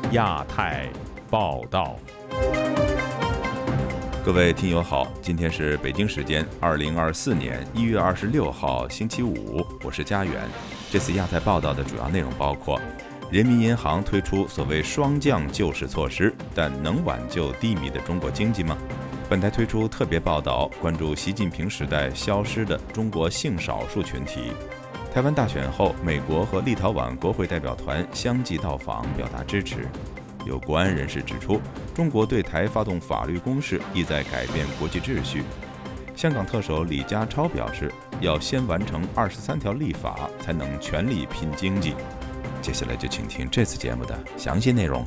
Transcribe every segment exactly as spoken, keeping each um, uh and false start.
亚太报道。 各位听友好，今天是北京时间二零二四年一月二十六号星期五，我是佳远。这次亚太报道的主要内容包括：人民银行推出所谓双降救市措施，但能挽救低迷的中国经济吗？本台推出特别报道，关注习近平时代消失的中国性少数群体。台湾大选后，美国和立陶宛国会代表团相继到访，表达支持。有国安人士指出，中国对台发动法律攻势，意在改变国际秩序。香港特首李家超表示，要先完成二十三条立法，才能全力拼经济。接下来就请听这次节目的详细内容。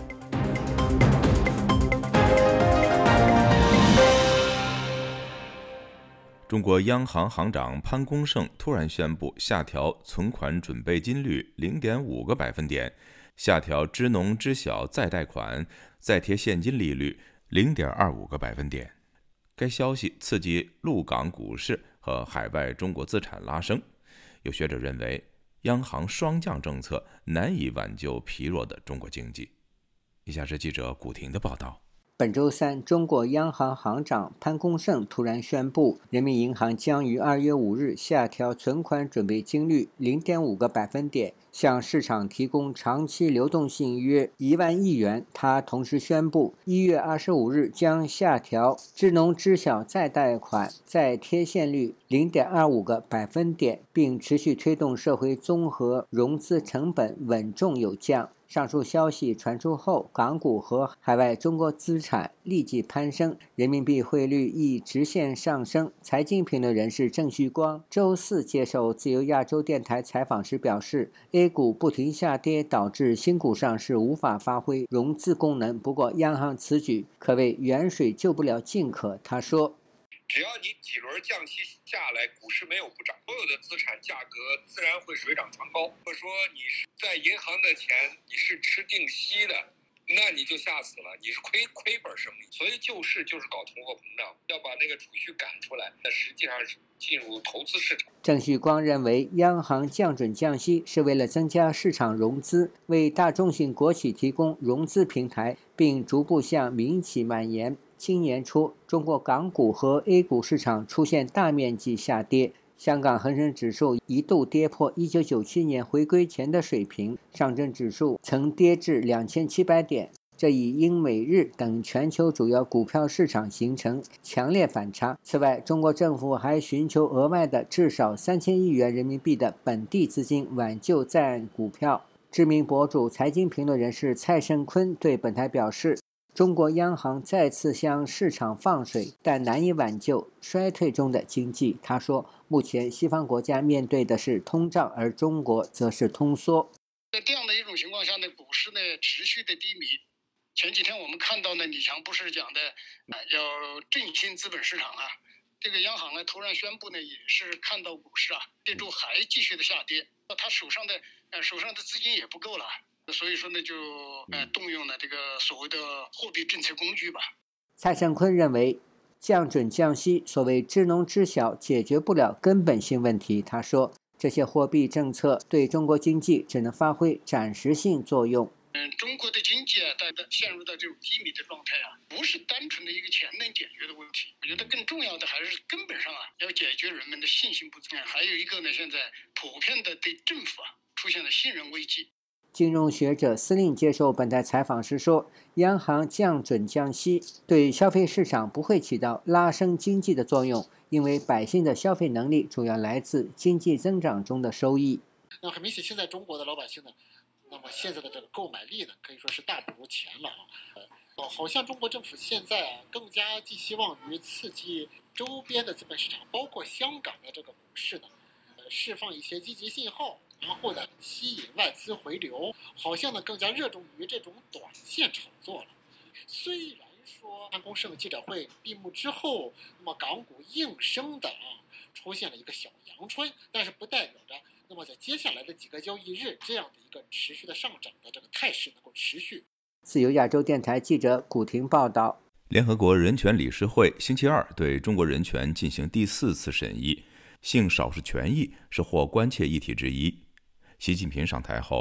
中国央行行长潘功胜突然宣布下调存款准备金率 零点五个百分点，下调支农支小再贷款再贴现金利率 零点二五个百分点。该消息刺激陆港股市和海外中国资产拉升。有学者认为，央行双降政策难以挽救疲弱的中国经济。以下是记者古婷的报道。 本周三，中国央行行长潘功胜突然宣布，人民银行将于二月五日下调存款准备金率 零点五个百分点，向市场提供长期流动性约一万亿元。他同时宣布，一月二十五日将下调支农支小再贷款再贴现率 零点二五个百分点，并持续推动社会综合融资成本稳中有降。上述消息传出后，港股和海外中国资产立即攀升，人民币汇率亦直线上升。财经评论人士郑旭光周四接受自由亚洲电台采访时表示， A 股不停下跌导致新股上市无法发挥融资功能，不过央行此举可谓远水救不了近渴。他说， 只要你几轮降息下来，股市没有不涨，所有的资产价格自然会水涨船高。或者说你是在银行的钱，你是吃定息的，那你就吓死了，你是亏亏本生意。所以救市就是搞通货膨胀，要把那个储蓄赶出来，那实际上是进入投资市场。 郑旭光认为，央行降准降息是为了增加市场融资，为大众性国企提供融资平台，并逐步向民企蔓延。今年初，中国港股和 A 股市场出现大面积下跌，香港恒生指数一度跌破一九九七年回归前的水平，上证指数曾跌至两千七百点，这已英美日等全球主要股票市场形成强烈反差。此外，中国政府还寻求额外的至少三千亿元人民币的本地资金挽救在岸股票。知名博主、财经评论人士蔡胜坤对本台表示，中国央行再次向市场放水，但难以挽救衰退中的经济。他说，目前西方国家面对的是通胀，而中国则是通缩。 在这样的一种情况下呢，股市呢持续的低迷。前几天我们看到呢，李强不是讲的啊，要振兴资本市场啊。这个央行呢突然宣布呢，也是看到股市啊这周还继续的下跌，他手上的呃手上的资金也不够了。所以说呢，就呃动用了这个所谓的货币政策工具吧。 蔡胜坤认为，降准降息所谓支农支小解决不了根本性问题。他说，这些货币政策对中国经济只能发挥暂时性作用。 嗯，中国的经济啊，在陷入到这种低迷的状态啊，不是单纯的一个钱能解决的问题。我觉得更重要的还是根本上啊，要解决人们的信心不足。还有一个呢，现在普遍的对政府啊出现了信任危机。 金融学者司令接受本台采访时说，央行降准降息对消费市场不会起到拉升经济的作用，因为百姓的消费能力主要来自经济增长中的收益。 那很明显，现在中国的老百姓呢，那么现在的这个购买力呢，可以说是大不如前了啊。呃，好像中国政府现在啊，更加寄希望于刺激周边的资本市场，包括香港的这个股市呢，呃，释放一些积极信号。然后呢，吸引外资回流，好像呢更加热衷于这种短线炒作了。虽然说潘功胜记者会闭幕之后，那么港股应声的啊出现了一个小阳春，但是不代表着那么在接下来的几个交易日这样的一个持续的上涨的这个态势能够持续。 自由亚洲电台记者古婷报道。 联合国人权理事会星期二对中国人权进行第四次审议，性少数权益是获关切议题之一。习近平上台后，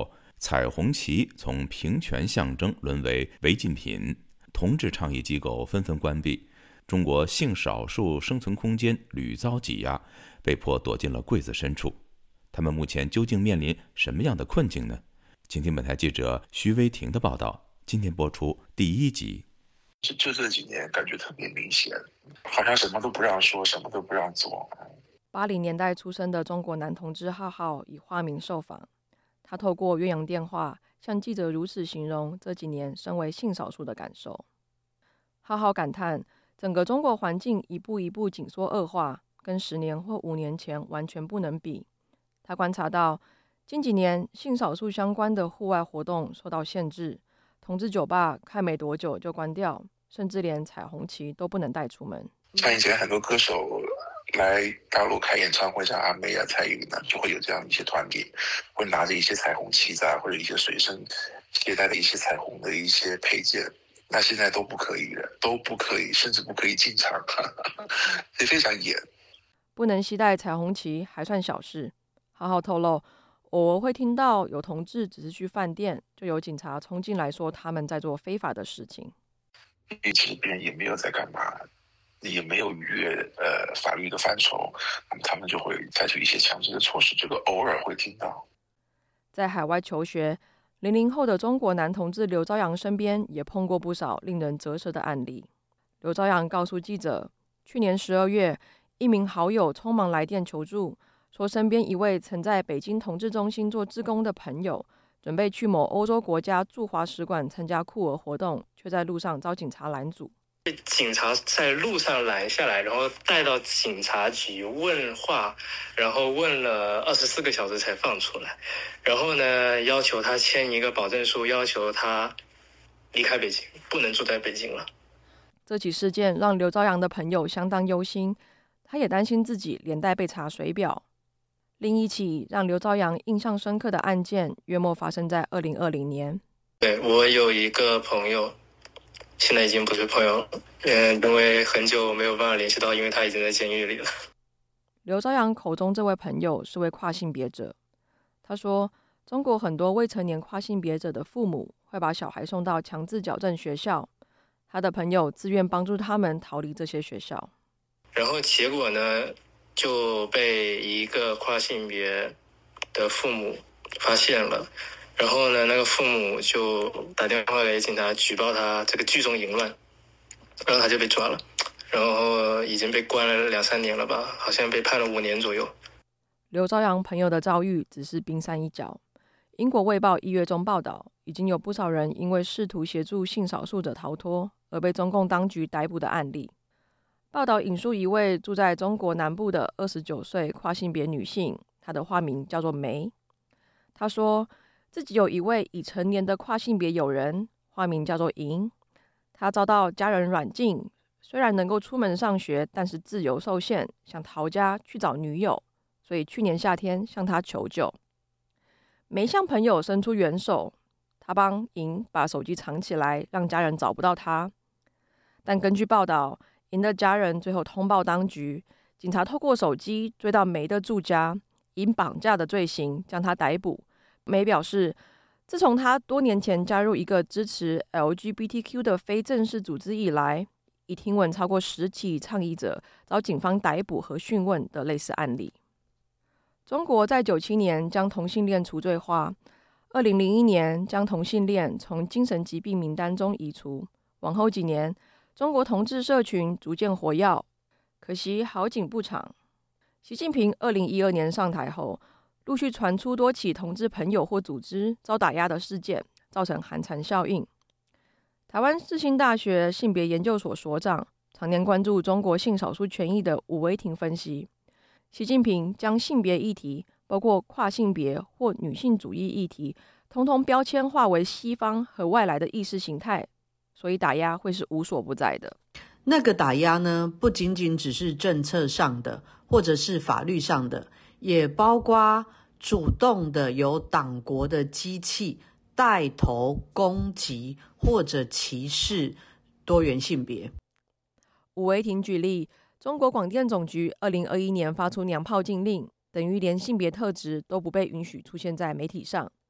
彩虹旗从平权象征沦为违禁品，同志倡议机构纷纷关闭，中国性少数生存空间屡遭挤压，被迫躲进了柜子深处。他们目前究竟面临什么样的困境呢？请听本台记者徐威婷的报道，今天播出第一集。 就就这几年感觉特别明显，好像什么都不让说，什么都不让做。 八零年代出生的中国男同志浩浩以化名受访，他透过越洋电话向记者如此形容这几年身为性少数的感受。浩浩感叹，整个中国环境一步一步紧缩恶化，跟十年或五年前完全不能比。他观察到，近几年性少数相关的户外活动受到限制，同志酒吧开没多久就关掉，甚至连彩虹旗都不能带出门。 像以前很多歌手来大陆开演唱会，像阿妹啊、蔡依林呢，就会有这样一些团体，会拿着一些彩虹旗子啊，或者一些随身携带的一些彩虹的一些配件。那现在都不可以了，都不可以，甚至不可以进场，也非常严。 不能携带彩虹旗还算小事，浩浩透露，偶尔会听到有同志只是去饭店，就有警察冲进来说他们在做非法的事情。 其实别人也没有在干嘛，也没有越呃法律的范畴，那么他们就会采取一些强制的措施，这个偶尔会听到。 在海外求学，零零后的中国男同志刘朝阳身边也碰过不少令人啧舌的案例。刘朝阳告诉记者，去年十二月，一名好友匆忙来电求助，说身边一位曾在北京同志中心做志工的朋友，准备去某欧洲国家驻华使馆参加酷儿活动，却在路上遭警察拦阻。 被警察在路上拦下来，然后带到警察局问话，然后问了二十四个小时才放出来。然后呢，要求他签一个保证书，要求他离开北京，不能住在北京了。 这起事件让刘朝阳的朋友相当忧心，他也担心自己连带被查水表。另一起让刘朝阳印象深刻的案件，约莫发生在二零二零年。 对，我有一个朋友，现在已经不是朋友了，嗯，因为很久没有办法联系到，因为他已经在监狱里了。 刘朝阳口中这位朋友是位跨性别者，他说，中国很多未成年跨性别者的父母会把小孩送到强制矫正学校，他的朋友自愿帮助他们逃离这些学校。 然后结果呢，就被一个跨性别的父母发现了，然后呢，那个父母就打电话给警察举报他这个聚众淫乱，然后他就被抓了，然后已经被关了两三年了吧，好像被判了五年左右。 刘朝阳朋友的遭遇只是冰山一角。英国卫报一月中报道，已经有不少人因为试图协助性少数者逃脱而被中共当局逮捕的案例。报道引述一位住在中国南部的二十九岁跨性别女性，她的化名叫做梅。她说自己有一位已成年的跨性别友人，化名叫做莹。她遭到家人软禁，虽然能够出门上学，但是自由受限，想逃家去找女友，所以去年夏天向她求救。梅向朋友伸出援手，她帮莹把手机藏起来，让家人找不到她。但根据报道，莹的家人最后通报当局，警察透过手机追到梅的住家，以绑架的罪行将她逮捕。梅表示，自从她多年前加入一个支持 L G B T Q 的非正式组织以来，已听闻超过十起倡议者遭警方逮捕和讯问的类似案例。中国在九七年将同性恋除罪化，二零零一年将同性恋从精神疾病名单中移除，往后几年中国同志社群逐渐活跃，可惜好景不长。习近平二零一二年上台后，陆续传出多起同志朋友或组织遭打压的事件，造成寒蝉效应。台湾世新大学性别研究所所长、常年关注中国性少数权益的伍维婷分析，习近平将性别议题，包括跨性别或女性主义议题，通通标签化为西方和外来的意识形态，所以打压会是无所不在的。 那个打压呢，不仅仅只是政策上的，或者是法律上的，也包括主动的由党国的机器带头攻击或者歧视多元性别。 伍维婷举例，中国广电总局二零二一年发出娘炮禁令，等于连性别特质都不被允许出现在媒体上。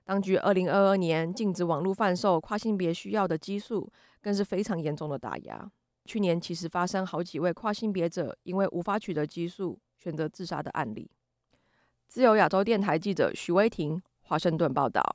当局二零二二年禁止网络贩售跨性别需要的激素，更是非常严重的打压。去年其实发生好几位跨性别者因为无法取得激素，选择自杀的案例。自由亚洲电台记者徐威婷，华盛顿报道。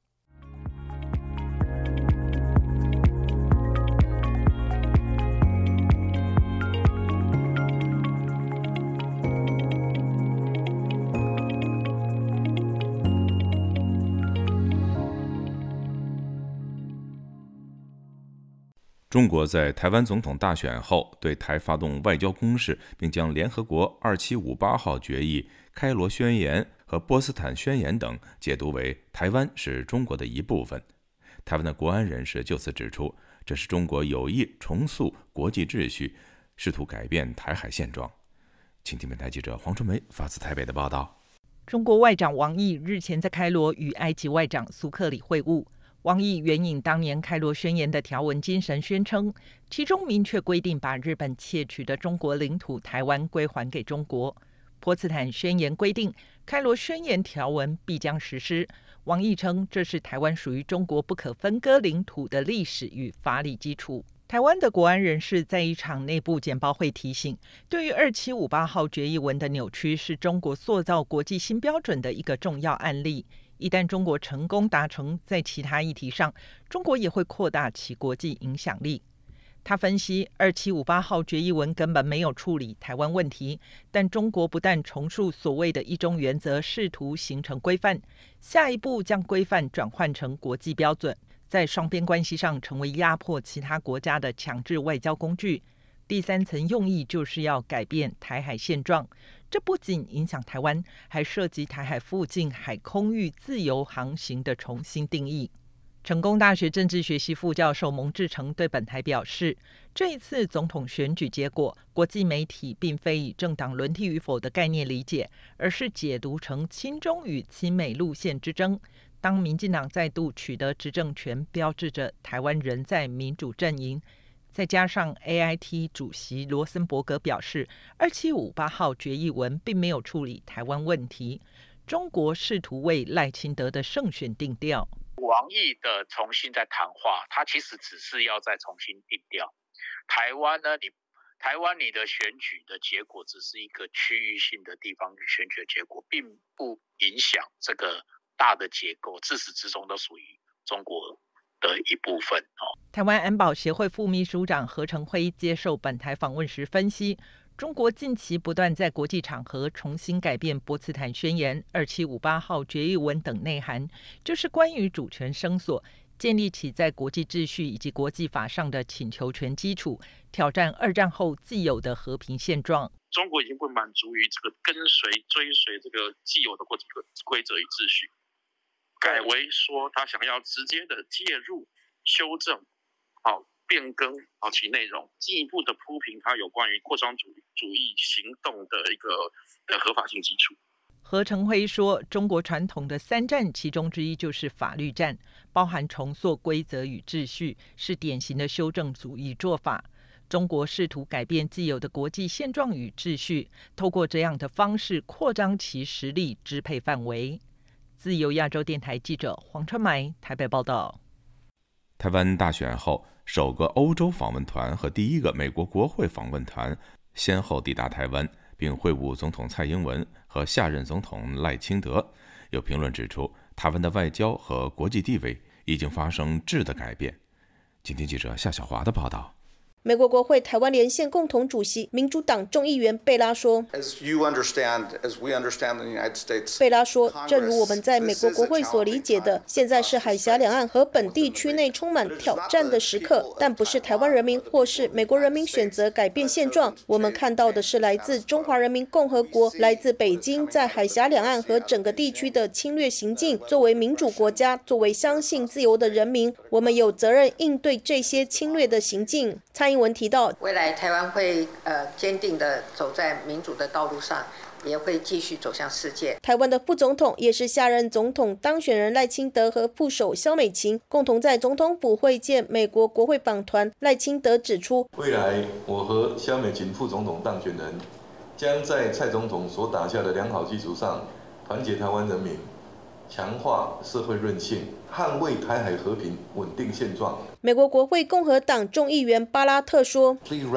中国在台湾总统大选后对台发动外交攻势，并将联合国二七五八号决议、开罗宣言和波茨坦宣言等解读为台湾是中国的一部分。台湾的国安人士就此指出，这是中国有意重塑国际秩序，试图改变台海现状。请听本台记者黄春梅发自台北的报道。 中国外长王毅日前在开罗与埃及外长苏克里会晤。王毅援引当年开罗宣言的条文精神，宣称其中明确规定把日本窃取的中国领土台湾归还给中国。波茨坦宣言规定，开罗宣言条文必将实施。王毅称，这是台湾属于中国不可分割领土的历史与法理基础。台湾的国安人士在一场内部简报会提醒，对于二七五八号决议文的扭曲，是中国塑造国际新标准的一个重要案例。一旦中国成功达成，在其他议题上，中国也会扩大其国际影响力。他分析，二七五八号决议文根本没有处理台湾问题，但中国不但重述所谓的一中原则，试图形成规范，下一步将规范转换成国际标准，在双边关系上成为压迫其他国家的强制外交工具。第三层用意就是要改变台海现状，这不仅影响台湾，还涉及台海附近海空域自由航行的重新定义。成功大学政治学系副教授蒙志成对本台表示，这一次总统选举结果，国际媒体并非以政党轮替与否的概念理解，而是解读成亲中与亲美路线之争。当民进党再度取得执政权，标志着台湾仍在民主阵营。再加上 A I T 主席罗森伯格表示，二七五八号决议文并没有处理台湾问题，中国试图为赖清德的胜选定调。 王毅的重新再谈话，他其实只是要再重新定调。台湾呢，你台湾你的选举的结果只是一个区域性的地方选举的结果，并不影响这个大的结构，自始至终都属于中国的一部分。 台湾安保协会副秘书长何成辉接受本台访问时分析，中国近期不断在国际场合重新改变波茨坦宣言、二七五八号决议文等内涵，就是关于主权声索，建立起在国际秩序以及国际法上的请求权基础，挑战二战后既有的和平现状。 中国已经不满足于这个跟随追随这个既有的国际规则与秩序，改为说他想要直接的介入、修正、好变更好其内容，进一步的铺平它有关于扩张主主义行动的一个的合法性基础。 何成辉说，中国传统的三战其中之一就是法律战，包含重塑规则与秩序，是典型的修正主义做法。中国试图改变既有的国际现状与秩序，透过这样的方式扩张其实力支配范围。自由亚洲电台记者黄春梅台北报道。 台湾大选后，首个欧洲访问团和第一个美国国会访问团先后抵达台湾，并会晤总统蔡英文和下任总统赖清德。有评论指出，台湾的外交和国际地位已经发生质的改变。今天记者夏小华的报道。 美国国会台湾连线共同主席民主党众议员贝拉说，贝拉说，正如我们在美国国会所理解的，现在是海峡两岸和本地区内充满挑战的时刻，但不是台湾人民或是美国人民选择改变现状。我们看到的是来自中华人民共和国、来自北京在海峡两岸和整个地区的侵略行径。作为民主国家，作为相信自由的人民，我们有责任应对这些侵略的行径。蔡英文提到， 未来台湾会呃坚定地走在民主的道路上，也会继续走向世界。 台湾的副总统也是下任总统当选人赖清德和副手萧美琴共同在总统府会见美国国会访团。赖清德指出， 未来我和萧美琴副总统当选人将在蔡总统所打下的良好基础上，团结台湾人民， 强化社会韧性，捍卫台海和平稳定现状。 美国国会共和党众议员巴拉特说。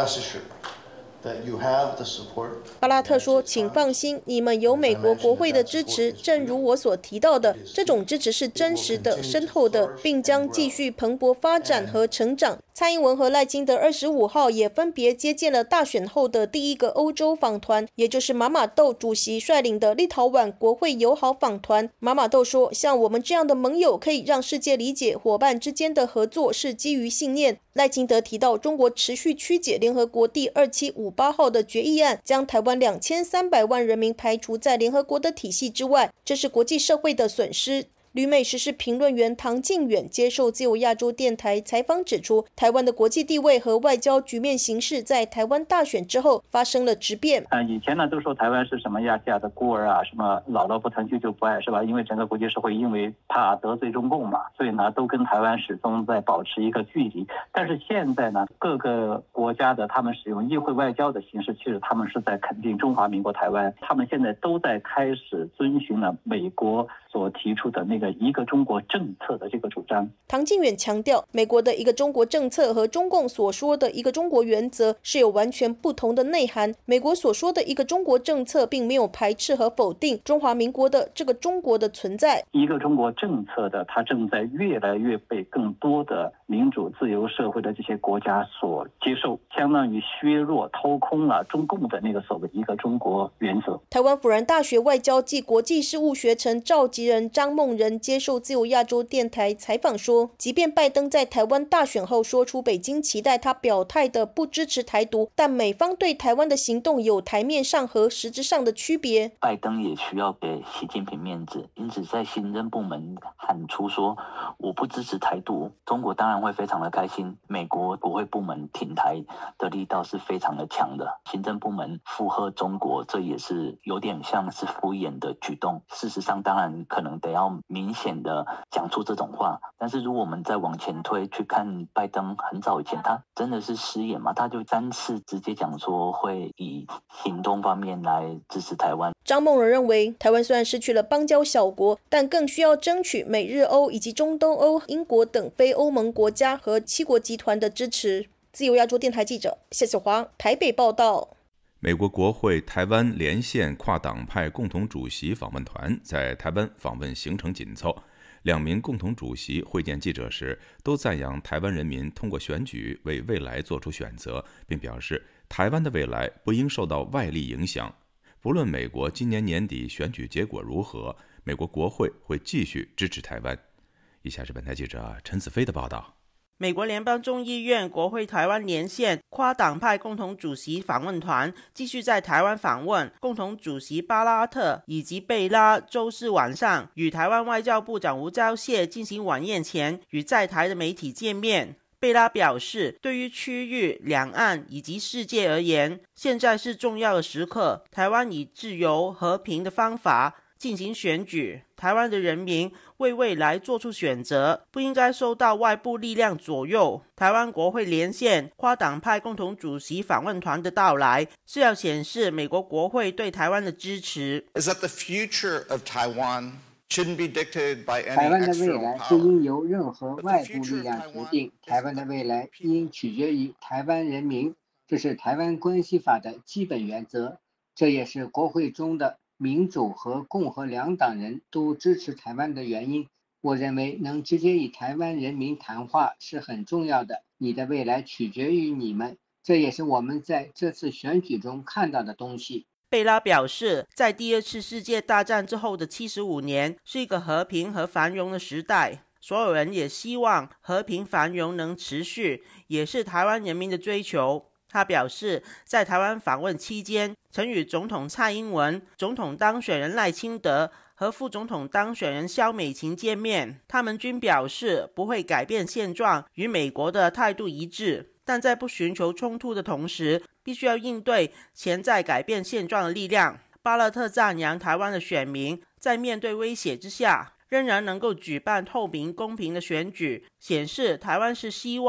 巴拉特说：“请放心，你们有美国国会的支持。正如我所提到的，这种支持是真实的、深厚的，并将继续蓬勃发展和成长。”蔡英文和赖清德二十五号也分别接见了大选后的第一个欧洲访团，也就是马马豆主席率领的立陶宛国会友好访团。马马豆说：“像我们这样的盟友，可以让世界理解伙伴之间的合作是基于信念。”赖清德提到，中国持续曲解联合国第二七五八号的决议案，将台湾两千三百万人民排除在联合国的体系之外，这是国际社会的损失。旅美时事评论员唐靖远接受自由亚洲电台采访指出，台湾的国际地位和外交局面形势在台湾大选之后发生了质变。 呃，以前呢都说台湾是什么亚细亚的孤儿啊，什么姥姥不疼舅舅不爱，是吧？因为整个国际社会因为怕得罪中共嘛，所以呢都跟台湾始终在保持一个距离。但是现在呢，各个国家的他们使用议会外交的形式，其实他们是在肯定中华民国台湾，他们现在都在开始遵循了美国所提出的那个一个中国政策的这个主张。 唐靖远强调，美国的一个中国政策和中共所说的一个中国原则是有完全不同的内涵。美国所说的一个中国政策并没有排斥和否定中华民国的这个中国的存在。 一个中国政策的，它正在越来越被更多的民主自由社会的这些国家所接受，相当于削弱掏空了中共的那个所谓一个中国原则。 台湾辅仁大学外交暨国际事务学程召集人张梦仁接受自由亚洲电台采访说，即便拜登在台湾大选后说出北京期待他表态的不支持台独，但美方对台湾的行动有台面上和实质上的区别。 拜登也需要给习近平面子，因此在行政部门喊出说我不支持台独，中国当然会非常的开心。美国国会部门挺台的力道是非常的强的，行政部门附和中国，这也是有点像是敷衍的举动。事实上当然可能得要明显的讲出这种话，但是如果我们再往前推去看拜登很早以前，他真的是失言嘛？他就三次直接讲说会以行动方面来支持台湾。 张梦仁认为，台湾虽然失去了邦交小国，但更需要争取美日欧以及中东欧、英国等非欧盟国家和七国集团的支持。自由亚洲电台记者谢小华台北报道。 美国国会台湾连线跨党派共同主席访问团在台湾访问行程紧凑，两名共同主席会见记者时都赞扬台湾人民通过选举为未来做出选择，并表示台湾的未来不应受到外力影响。不论美国今年年底选举结果如何，美国国会会继续支持台湾。以下是本台记者陈子飞的报道。 美国联邦众议院国会台湾连线跨党派共同主席访问团继续在台湾访问，共同主席巴拉特以及贝拉周四晚上与台湾外交部长吴钊燮进行晚宴前与在台的媒体见面。贝拉表示，对于区域、两岸以及世界而言，现在是重要的时刻，台湾以自由和平的方法进行选举，台湾的人民为未来做出选择，不应该受到外部力量左右。台湾国会连线跨党派共同主席访问团的到来，是要显示美国国会对台湾的支持。 Is that the future of Taiwan shouldn't be dictated by any 台湾的未 external 来 power. 不应由任何外部力量决定，台湾的未来应取决于台湾人民，这是台湾关系法的基本原则，这也是国会中的民主和共和两党人都支持台湾的原因。我认为能直接与台湾人民谈话是很重要的，你的未来取决于你们，这也是我们在这次选举中看到的东西。 贝拉表示，在第二次世界大战之后的七十五年是一个和平和繁荣的时代，所有人也希望和平繁荣能持续，也是台湾人民的追求。他表示，在台湾访问期间，曾与总统蔡英文、总统当选人赖清德和副总统当选人萧美琴见面，他们均表示不会改变现状，与美国的态度一致，但在不寻求冲突的同时，必须要应对潜在改变现状的力量。巴勒特赞扬台湾的选民在面对威胁之下，仍然能够举办透明公平的选举，显示台湾是希望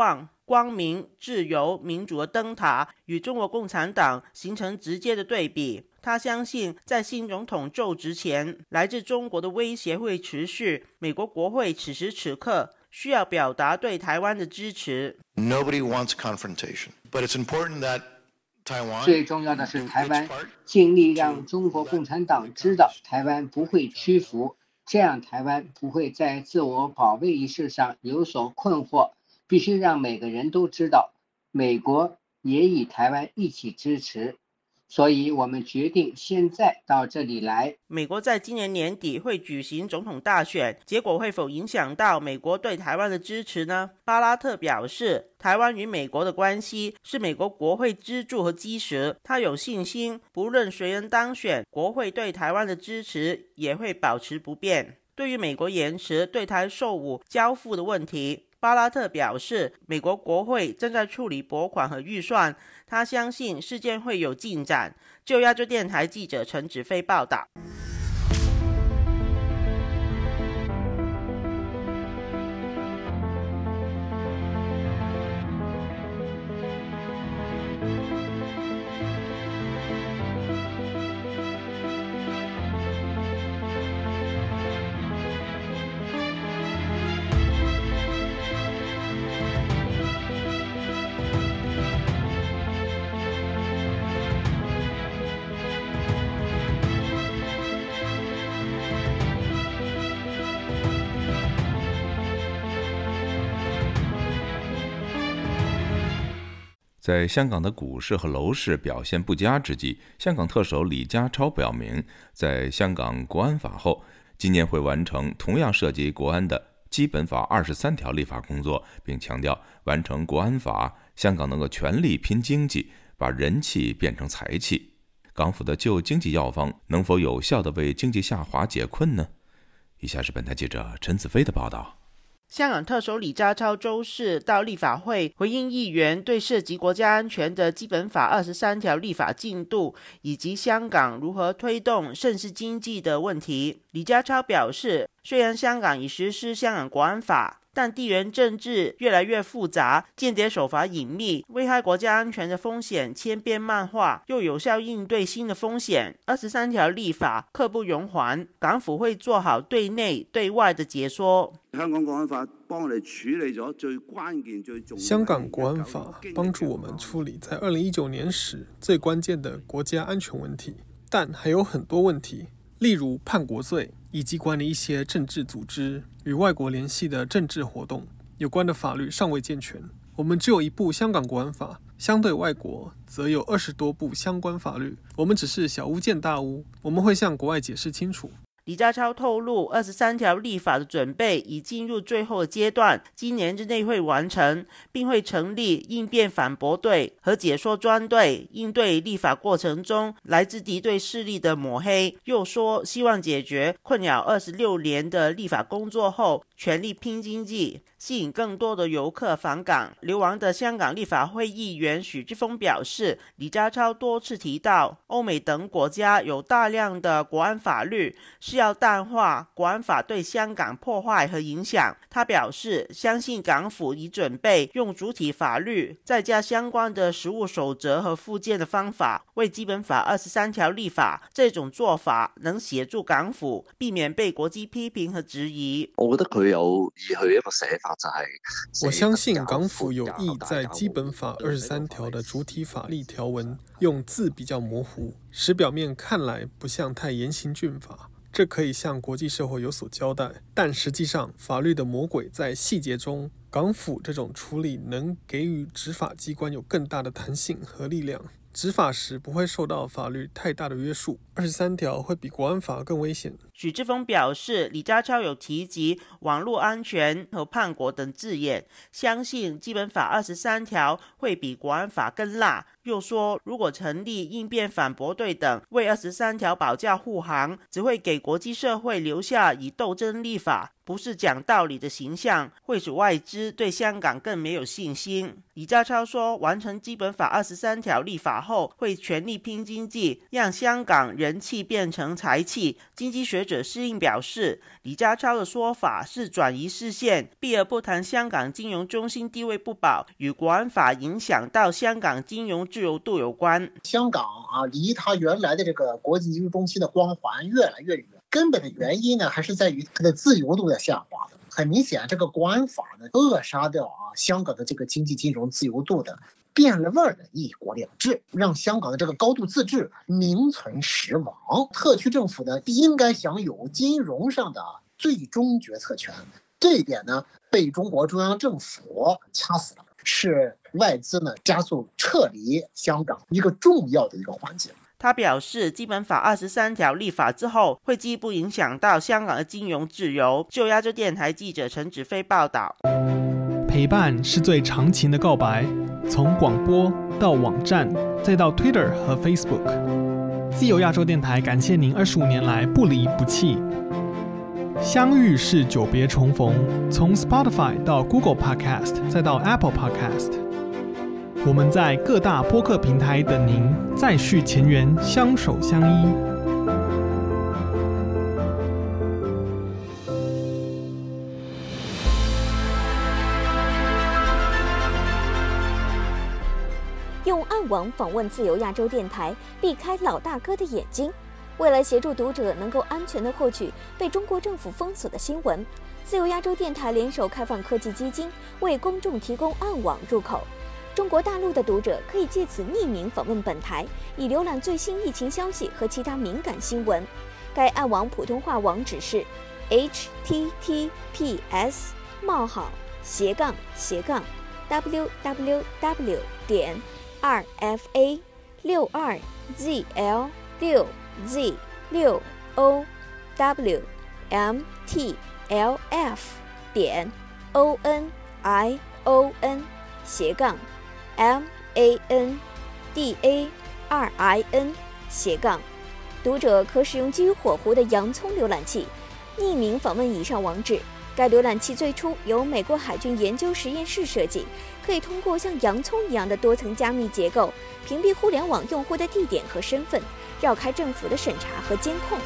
光明、自由、民主的灯塔，与中国共产党形成直接的对比。他相信，在新总统就职前，来自中国的威胁会持续。美国国会此时此刻需要表达对台湾的支持。 Nobody wants confrontation, but it's important that Taiwan. 最重要的是，台湾尽力让中国共产党知道台湾不会屈服，这样台湾不会在自我保卫意识上有所困惑。必须让每个人都知道，美国也与台湾一起支持。所以我们决定现在到这里来。 美国在今年年底会举行总统大选，结果会否影响到美国对台湾的支持呢？巴拉特表示，台湾与美国的关系是美国国会支柱和基石，他有信心，不论谁人当选，国会对台湾的支持也会保持不变。对于美国延迟对台售武交付的问题，巴拉特表示，美国国会正在处理拨款和预算，他相信事件会有进展。就亚洲电台记者陈子飞报道。 在香港的股市和楼市表现不佳之际，香港特首李家超表明，在香港国安法后，今年会完成同样涉及国安的基本法二十三条立法工作，并强调完成国安法，香港能够全力拼经济，把人气变成财气。港府的救经济药方能否有效地为经济下滑解困呢？以下是本台记者陈子飞的报道。 香港特首李家超周四到立法会回应议员对涉及国家安全的基本法二十三条立法进度以及香港如何推动盛世经济的问题。李家超表示，虽然香港已实施香港国安法，但地缘政治越来越复杂，间谍手法隐秘，危害国家安全的风险千变万化，又有效应对新的风险。二十三条立法刻不容缓，港府會做好對內對外的解說。 香港國安法幫我哋處理咗最關鍵最重要。 香港國安法幫助我們處理在二零一九年時最關鍵的國家安全問題，但還有很多問題，例如叛國罪以及管理一些政治組織與外國聯繫的政治活動，有關的法律尚未健全。我們只有一部香港國安法，相對外國則有二十多部相關法律，我們只是小巫見大巫，我們會向國外解釋清楚。 李家超透露，二十三條立法的準備已進入最後的階段，今年之內會完成，並會成立應變反駁隊和解說專隊，應對立法過程中來自敵對勢力的抹黑。又說希望解決困擾二十六年的立法工作後，全力拼經濟，吸引更多的遊客訪港。流亡的香港立法會議員許智峰表示，李家超多次提到，歐美等國家有大量的國安法律，是要淡化國安法對香港破壞和影響。他表示，相信港府已準備用主體法律再加相關的實務守則和附件的方法，為基本法二十三條立法。這種做法能協助港府避免被國際批評和質疑。 我覺得佢有意去一個寫法就係， 我相信港府有意在基本法二十三條的主體法律條文用字比較模糊，使表面看來不像太嚴刑峻法。這可以向國際社會有所交代，但實際上法律的魔鬼在細節中，港府這種處理能給予執法機關有更大的彈性和力量，執法時不會受到法律太大的約束。二十三條會比國安法更危險。 許智峰表示，李家超有提及網絡安全和叛國等字眼，相信基本法二十三條會比國安法更辣。又說，如果成立應變反駁隊等為二十三條保駕護航，只會給國際社會留下以鬥爭立法不是講道理的形象，會使外資對香港更沒有信心。李家超說，完成基本法二十三條立法後，會全力拼經濟，讓香港人氣變成財氣。經濟學者施应表示，李家超的说法是转移视线，避而不谈香港金融中心地位不保与国安法影响到香港金融自由度有关。 香港啊，离它原来的这个国际金融中心的光环越来越远，根本的原因呢，还是在于它的自由度在下滑的。很明显，这个国安法呢，扼杀掉啊香港的这个经济金融自由度的变了味儿的一国两制，让香港的这个高度自治名存实亡。特区政府呢，应该享有金融上的最终决策权，这一点呢，被中国中央政府掐死了，是外资呢加速撤离香港一个重要的一个环节。 他表示，基本法二十三条立法之后，会进一步影响到香港的金融自由。就亚洲电台记者陈子飞报道。 陪伴是最长情的告白，从广播到网站，再到 Twitter 和 Facebook。自由亚洲电台感谢您二十五年来不离不弃。相遇是久别重逢，从 Spotify 到 Google Podcast， 再到 Apple Podcast。我们在各大播客平台等您，再续前缘，相守相依。 用暗网访问自由亚洲电台，避开老大哥的眼睛。为了协助读者能够安全地获取被中国政府封锁的新闻，自由亚洲电台联手开放科技基金，为公众提供暗网入口。中国大陆的读者可以借此匿名访问本台，以浏览最新疫情消息和其他敏感新闻。该暗网普通话网址是 h t t p s 冒号斜杠斜杠 w w w 点 r f a 六二 z l 六 z 六 o w m t l f 点 o n i o n 斜杠M A N D A R I N 斜杠，读者可使用基于火狐的洋葱浏览器，匿名访问以上网址。该浏览器最初由美国海军研究实验室设计，可以通过像洋葱一样的多层加密结构，屏蔽互联网用户的地点和身份，绕开政府的审查和监控。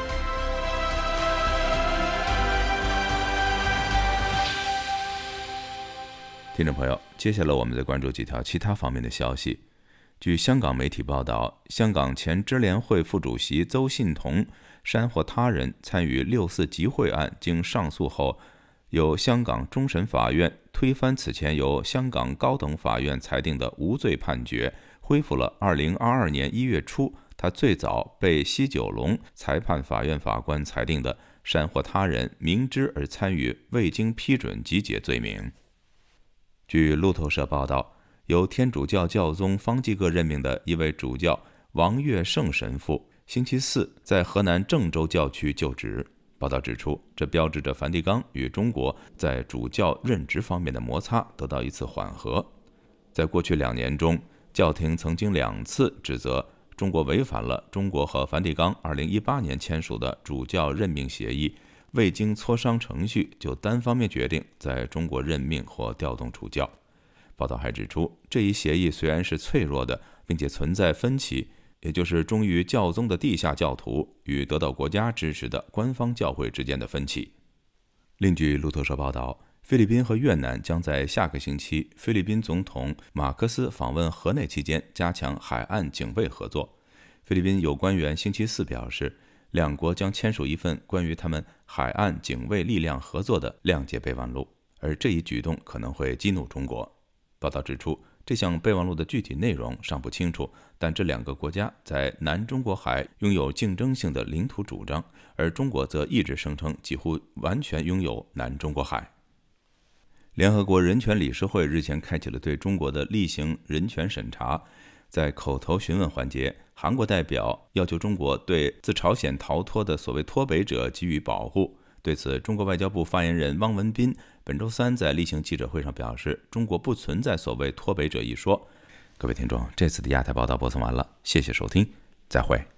听众朋友，接下来我们再关注几条其他方面的消息。据香港媒体报道，香港前支联会副主席邹信同煽惑他人参与六四集会案，经上诉后，由香港终审法院推翻此前由香港高等法院裁定的无罪判决，恢复了二零二二年一月初他最早被西九龙裁判法院法官裁定的煽惑他人明知而参与未经批准集结罪名。据路透社报道，由天主教教宗方济各任命的一位主教王岳胜神父星期四在河南郑州教区就职。报道指出，这标志着梵蒂冈与中国在主教任职方面的摩擦得到一次缓和。在过去两年中，教廷曾经两次指责中国违反了中国和梵蒂冈二零一八年签署的主教任命协议，未经磋商程序就单方面决定在中国任命或调动主教。报道还指出，这一协议虽然是脆弱的，并且存在分歧，也就是忠于教宗的地下教徒与得到国家支持的官方教会之间的分歧。另据路透社报道，菲律宾和越南将在下个星期菲律宾总统马克思访问河内期间加强海岸警卫合作。菲律宾有官员星期四表示，两国将签署一份关于他们海岸警卫力量合作的谅解备忘录，而这一举动可能会激怒中国。报道指出，这项备忘录的具体内容尚不清楚，但这两个国家在南中国海拥有竞争性的领土主张，而中国则一直声称几乎完全拥有南中国海。联合国人权理事会日前开启了对中国的例行人权审查，在口头询问环节，韩国代表要求中国对自朝鲜逃脱的所谓脱北者给予保护。对此，中国外交部发言人汪文斌本周三在例行记者会上表示，中国不存在所谓脱北者一说。各位听众，这次的亚太报道播送完了，谢谢收听，再会。